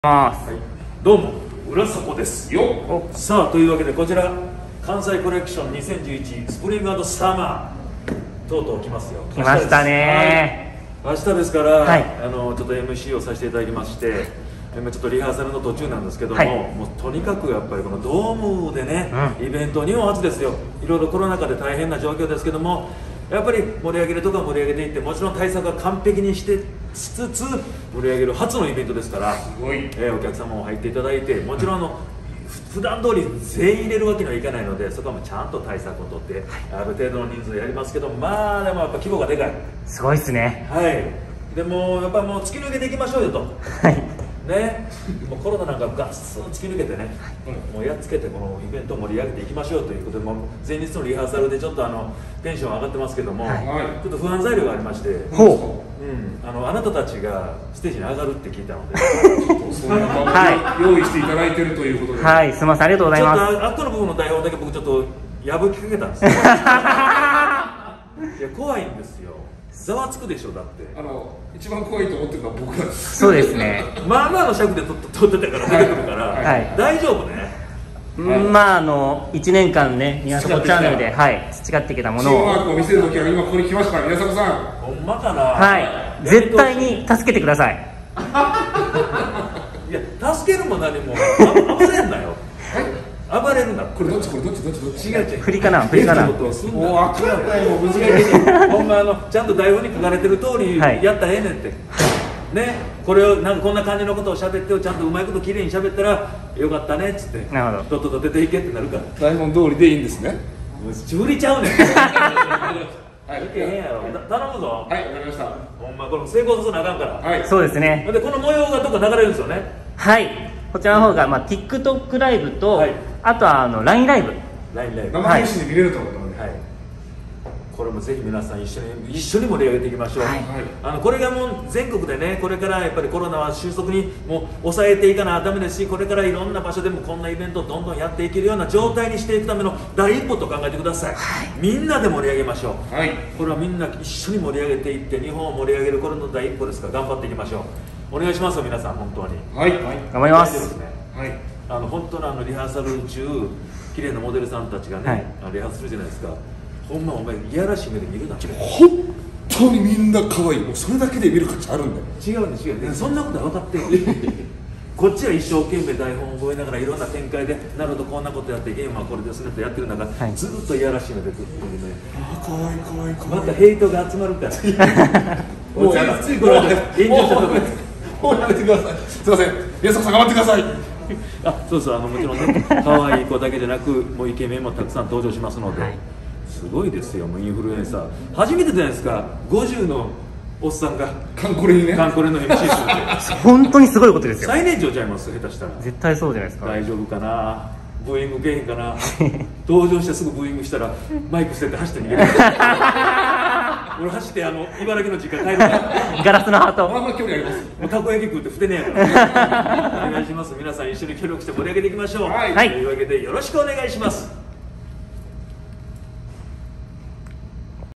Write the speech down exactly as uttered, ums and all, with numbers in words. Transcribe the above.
はい、どうも浦迫ですよ。さあというわけでこちら関西コレクションにせんじゅういちスプリング&サマーとうとう来ますよ。 来ましたね、 はい、明日ですから、はい、あのちょっと エムシー をさせていただきまして今ちょっとリハーサルの途中なんですけども、はい、もうとにかくやっぱりこのドームでね、うん、イベント日本初ですよ。いろいろコロナ禍で大変な状況ですけどもやっぱり盛り上げるとこは盛り上げていってもちろん対策は完璧にしてしつつ盛り上げる初のイベントですからすごい、えー、お客様も入っていただいてもちろんあの普段通り全員入れるわけにはいかないのでそこはもちゃんと対策をとって、はい、ある程度の人数やりますけどまあでもやっぱ規模がでかいすごいですね。 はいでもやっぱもう突き抜けていきましょうよとはいね、もうコロナなんかガッツン突き抜けてね、はい、もうやっつけてこのイベントを盛り上げていきましょうということでもう前日のリハーサルでちょっとあのテンション上がってますけども、はい、ちょっと不安材料がありましてほう、うん、あのあなたたちがステージに上がるって聞いたのでそのまま、はい、用意していただいているということではいすみませんありがとうございます。 ちょっと後の部分の台本だけ僕ちょっと破きかけたんですよいや怖いんですよ。ざわつくでしょ。だってあの一番怖いと思ってるのは僕なんです。 そうですねまあまあの尺で撮ってたから出てくるから、はいはい、大丈夫ね、 はい、まああのいちねんかんね宮迫チャンネルではい培ってきたものをチームワークを見せるときは今ここに来ましたから宮迫さんほんまかな。 はい絶対に助けてくださいいや助けるも何も暴れんなよ暴れるな。 これどっちこれどっちどっちどっち違う違う振りかな振りかなもうあかんないもう難しいほんまあのちゃんと台本に書かれてる通りやったらええねんってねこれをなんかこんな感じのことを喋ってちゃんとうまいこときれいに喋ったらよかったねっつってなるほどとっとと出ていけってなるから台本通りでいいんですね。 振りちゃうねんはい、いけへんやろ頼むぞ。 はいわかりました。 ほんまこれ成功させなあかんから。はいそうですね。 でこの模様がどこか流れるんですよね。 はいこちらの方が、まあ、TikTok ライブと、はい、あとはあの ライン ライブライン ライブ生配信で見れると思うので、はい、 これもぜひ皆さん一緒に一緒に盛り上げていきましょう、はい、あのこれがもう全国でねこれからやっぱりコロナは収束にもう抑えていかなダメですしこれからいろんな場所でもこんなイベントをどんどんやっていけるような状態にしていくための第一歩と考えてください、はい、みんなで盛り上げましょう、はい、これはみんな一緒に盛り上げていって日本を盛り上げるこれの第一歩ですから頑張っていきましょう。お願いしますよ皆さん本当に。 はい、 はい、頑張ります。 ですね。はい、あの本当のあのリハーサル中綺麗なモデルさんたちがね、はい、あのリハーサルするじゃないですか。ほんまお前いやらしい目で見るなって。 本当にみんな可愛い。もうそれだけで見る価値あるんだよ。 違うんです違うんです。そんなことは分かってるこっちは一生懸命台本を覚えながらいろんな展開でなるほどこんなことやってゲームはこれですねとやってる中、はい、ずっといやらしい目でくってるね。 ああ可愛い可愛い可愛い。 またヘイトが集まるからもうついこれで炎上したところもうやめてください。すいません宮迫さん頑張ってくださいあそうそうあのもちろんね可愛い子だけでなくもうイケメンもたくさん登場しますので、はい、すごいですよもうインフルエンサー初めてじゃないですかごじゅうのおっさんがカンコレにねカンコレの エムシー するって本当にすごいことですよ。 最年長ちゃいます下手したら。 絶対そうじゃないですか。 大丈夫かなブーイングけえへんかな登場してすぐブーイングしたらマイク捨てて走って逃げる俺走ってあの茨城の実家帰るからガラスのハートまあまあ距離あります。 もうたこ焼き食ってふてねえやからお願いします皆さん一緒に協力して盛り上げていきましょう、はい、というわけでよろしくお願いします。